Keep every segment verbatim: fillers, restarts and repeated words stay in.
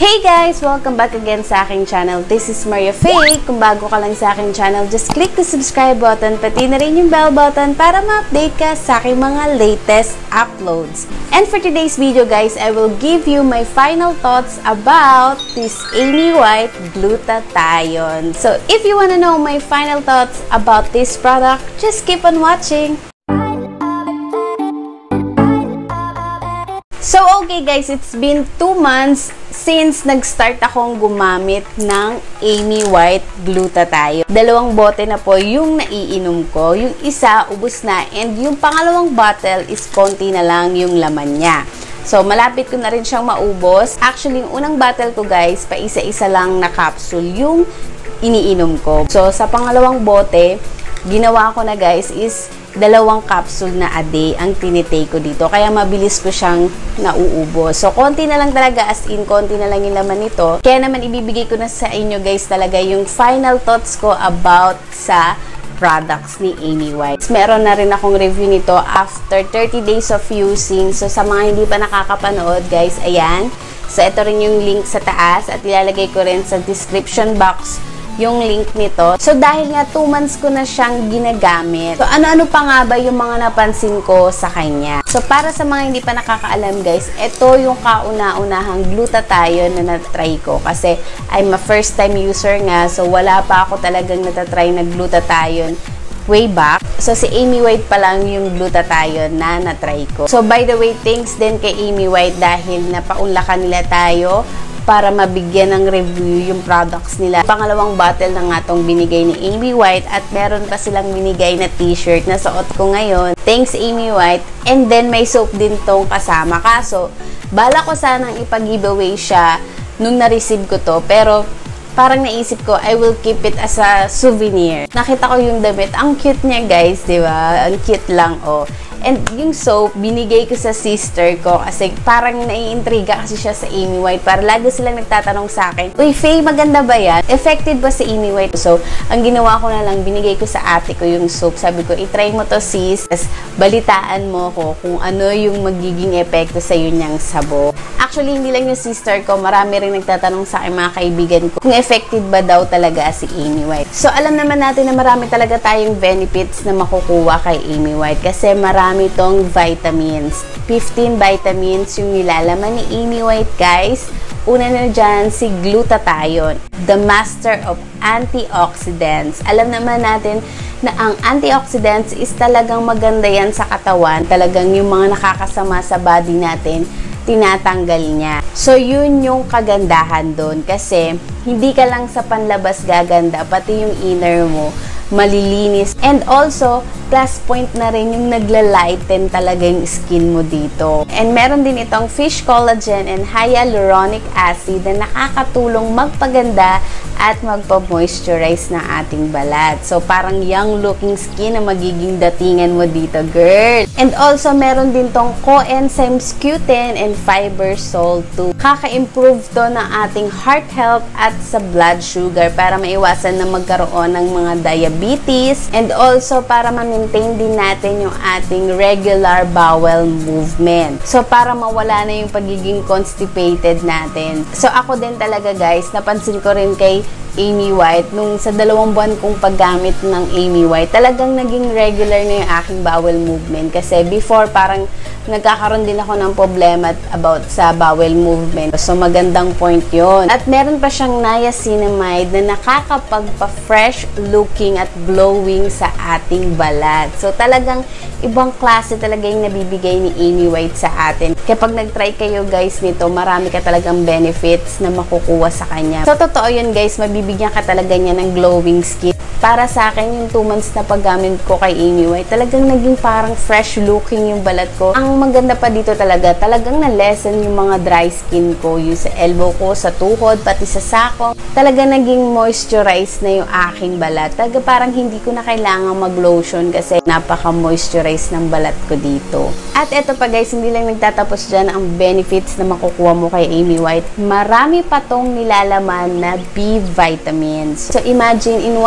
Hey guys! Welcome back again sa aking channel. This is Maria Faye. Kung bago ka lang sa aking channel, just click the subscribe button, pati na rin yung bell button para ma-update ka sa aking mga latest uploads. And for today's video guys, I will give you my final thoughts about this Amy White Glutathione. So if you wanna know my final thoughts about this product, just keep on watching. So, okay guys, it's been two months since nag-start akong gumamit ng Amy White Glutathione. Dalawang bote na po yung naiinom ko. Yung isa, ubos na. And yung pangalawang bottle is konti na lang yung laman niya. So, malapit ko na rin siyang maubos. Actually, yung unang bottle ko guys, pa isa-isa lang na capsule yung iniinom ko. So, sa pangalawang bote, ginawa ko na guys is dalawang capsule na a day ang tinitake ko dito. Kaya mabilis ko siyang nauubos. So, konti na lang talaga, as in, konti na lang yung laman nito. Kaya naman ibibigay ko na sa inyo guys talaga yung final thoughts ko about sa products ni Amy White. Meron na rin akong review nito after thirty days of using. So, sa mga hindi pa nakakapanood guys, ayan. So, ito rin yung link sa taas at ilalagay ko rin sa description box yung link nito. So, dahil nga two months ko na siyang ginagamit. So, ano-ano pa nga ba yung mga napansin ko sa kanya? So, para sa mga hindi pa nakakaalam guys, ito yung kauna-unahang glutathione na natry ko. Kasi, I'm a first time user nga. So, wala pa ako talagang natatry na glutathione way back. So, si Amy White pa lang yung glutathione na natry ko. So, by the way, thanks din kay Amy White dahil napaunlakan nila tayo para mabigyan ng review yung products nila. Pangalawang bottle na nga tong binigay ni Amy White at meron pa silang binigay na t-shirt na suot ko ngayon. Thanks Amy White. And then may soap din tong kasama. Kaso, bala ko sanang ipag-giveaway siya nung na-receive ko to. Pero parang naisip ko, I will keep it as a souvenir. Nakita ko yung damit. Ang cute niya guys, di ba? Ang cute lang, oh. And yung soap, binigay ko sa sister ko kasi parang naiintriga kasi siya sa Amy White. Para lagi silang nagtatanong sa akin, uy, Faye, maganda ba yan? Effective ba si Amy White? So, ang ginawa ko na lang, binigay ko sa ate ko yung soap. Sabi ko, itry mo to sis. Tapos, balitaan mo ko kung ano yung magiging epekto sa yun niyang sabo. Actually, hindi lang yung sister ko, marami rin nagtatanong sa akin mga kaibigan ko kung effective ba daw talaga si Amy White. So, alam naman natin na marami talaga tayong benefits na makukuha kay Amy White kasi marami Marami itong vitamins. fifteen vitamins yung nilalaman ni Amy White, guys. Una na dyan, si glutathione, the master of antioxidants. Alam naman natin na ang antioxidants is talagang maganda yan sa katawan. Talagang yung mga nakakasama sa body natin, tinatanggal niya. So, yun yung kagandahan doon. Kasi, hindi ka lang sa panlabas gaganda, pati yung inner mo malilinis. And also, plus point na rin yung nagla-lighten talaga yung skin mo dito. And meron din itong fish collagen and hyaluronic acid na nakakatulong magpaganda at magpa-moisturize ng ating balat. So, parang young looking skin na magiging datingan mo dito, girl. And also, meron din tong coenzymes Q ten and fiber salt two. Kaka-improve to ng ating heart health at sa blood sugar para maiwasan na magkaroon ng mga diabetes and also para ma-maintain din natin yung ating regular bowel movement. So, para mawala na yung pagiging constipated natin. So, ako din talaga guys, napansin ko rin kay Amy White, nung sa dalawang buwan kong paggamit ng Amy White, talagang naging regular na yung aking bowel movement. Kasi before, parang nagkakaroon din ako ng problema about sa bowel movement. So, magandang point yon. At meron pa siyang niacinamide na nakakapagpa-fresh looking at glowing sa ating balat. So, talagang ibang klase talaga yung nabibigay ni Amy White sa atin. Kapag nag-try kayo guys nito, marami ka talagang benefits na makukuha sa kanya. So, totoo yun guys, mabibigyan ka talaga niya ng glowing skin. Para sa akin, yung two months na paggamit ko kay Amy White, talagang naging parang fresh looking yung balat ko. Ang maganda pa dito talaga, talagang na-lessen yung mga dry skin ko, yung sa elbow ko, sa tuhod, pati sa sako. Talagang naging moisturized na yung aking balat. Talaga parang hindi ko na kailangan mag-lotion kasi napaka-moisturized ng balat ko dito. At eto pa guys, hindi lang nagtatapos dyan ang benefits na makukuha mo kay Amy White. Marami pa tong nilalaman na B vitamins. So imagine, in one cup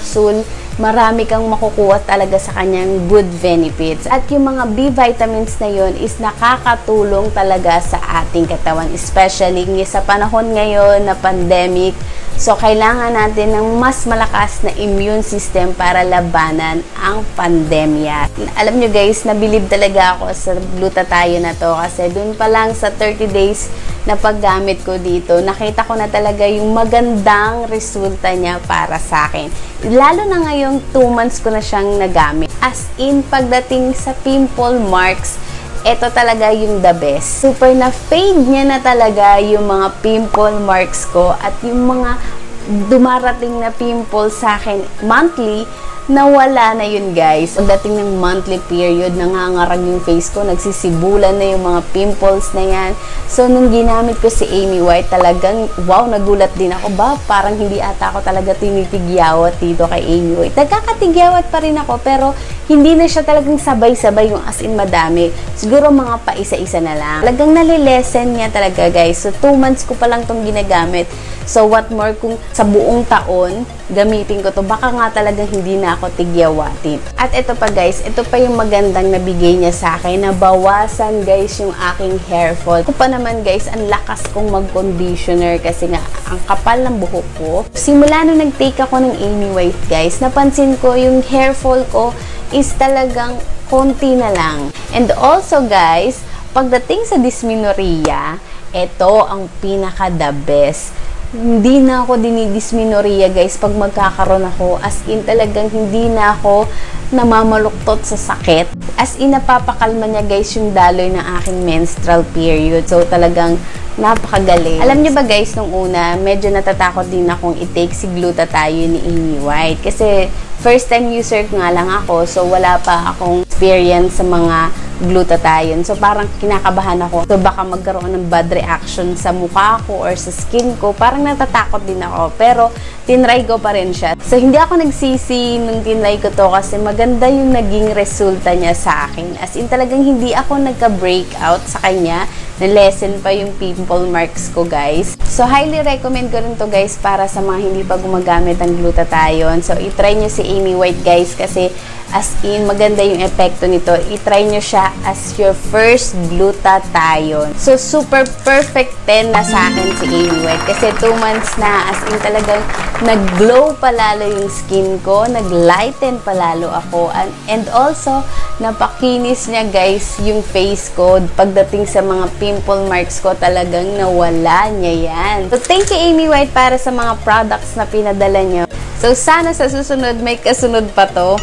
capsule, marami kang makukuha talaga sa kanyang good benefits. At yung mga B vitamins na yun is nakakatulong talaga sa ating katawan, especially sa panahon ngayon na pandemic. So, kailangan natin ng mas malakas na immune system para labanan ang pandemya. Alam nyo guys, nabilib talaga ako sa glutathione na to kasi dun pa lang sa thirty days na paggamit ko dito, nakita ko na talaga yung magandang resulta niya para sa akin. Lalo na ngayong two months ko na siyang nagamit. As in, pagdating sa pimple marks, ito talaga yung the best. Super na-fade niya na talaga yung mga pimple marks ko at yung mga dumarating na pimple sa akin monthly, nawala na yun guys. Pagdating ng monthly period, nangangarag yung face ko, nagsisibulan na yung mga pimples na yan. So, nung ginamit ko si Amy White, talagang, wow, nagulat din ako. Ba, parang hindi ata ako talaga tinitigyawat dito kay Amy White. Nagkakatigyawat pa rin ako, pero hindi na siya talagang sabay-sabay yung as in madami. Siguro mga pa isa-isa na lang. Talagang nalilesen niya talaga guys. So, two months ko pa lang tong ginagamit. So, what more kung sa buong taon, gamitin ko to, baka nga talagang hindi na ako tigyawatin. At ito pa guys, ito pa yung magandang nabigay niya sa akin, na bawasan guys yung aking hair fall. Ito pa naman guys, ang lakas kong mag-conditioner kasi nga, ang kapal ng buhok ko. Simula nung nag-take ako ng Amy White guys, napansin ko yung hair fall ko is talagang konti na lang. And also guys, pagdating sa dysmenorrhea, ito ang pinaka the best. Hindi na ako dinidismenorrhea guys pag magkakaroon ako. As in talagang hindi na ako namamaluktot sa sakit. As in napapakalma niya guys yung daloy ng aking menstrual period. So talagang napakagaling. Alam niyo ba guys, nung una, medyo natatakot din akong i-take si glutathione ni Amy White. Kasi first time user nga lang ako. So wala pa akong experience sa mga glutathione. So parang kinakabahan ako. So baka magkaroon ng bad reaction sa mukha ko or sa skin ko. Parang natatakot din ako. Pero tinry ko pa rin siya. So hindi ako nagsisi nung tinry ko to kasi maganda yung naging resulta niya sa akin. As in talagang hindi ako nagka-breakout sa kanya. Na-lessen pa yung pimple marks ko guys. So highly recommend ko rin to guys para sa mga hindi pa gumagamit ng glutathione. So i-try nyo si Amy White guys kasi as in maganda yung epekto nito. I-try nyo siya as your first glutathione. So super perfect ten na sa akin si Amy White kasi two months na, as in talagang nag-glow palalo yung skin ko, nag-lighten palalo ako, and, and also napakinis niya guys yung face ko. Pagdating sa mga pimple marks ko, talagang nawala niya yan. So thank you Amy White para sa mga products na pinadala niyo. So sana sa susunod may kasunod pa to.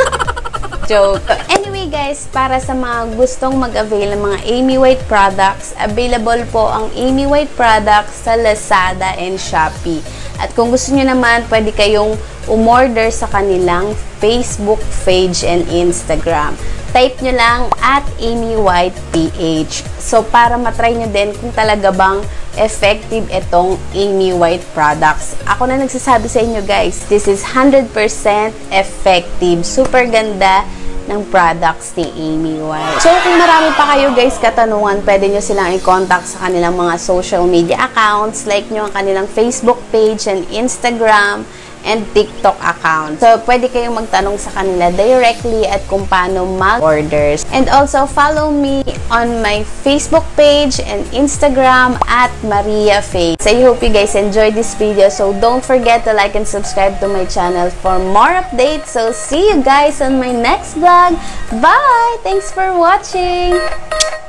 Joke. Anyway guys, para sa mga gustong mag-avail ng mga Amy White products, available po ang Amy White products sa Lazada and Shopee. At kung gusto niyo naman, pwede kayong umorder sa kanilang Facebook page and Instagram. Type nyo lang at Amy White P H. So, para matry nyo din kung talaga bang effective itong Amy White products. Ako na nagsasabi sa inyo guys, this is one hundred percent effective. Super ganda ng products ni Amy White. So, kung marami pa kayo guys katanungan, pwede nyo silang i-contact sa kanilang mga social media accounts. Like nyo ang kanilang Facebook page and Instagram and TikTok account. So, pwede kayong magtanong sa kanila directly at kung paano mag-orders. And also, follow me on my Facebook page and Instagram at Maria Faye. So, I hope you guys enjoyed this video. So, don't forget to like and subscribe to my channel for more updates. So, see you guys on my next vlog. Bye! Thanks for watching!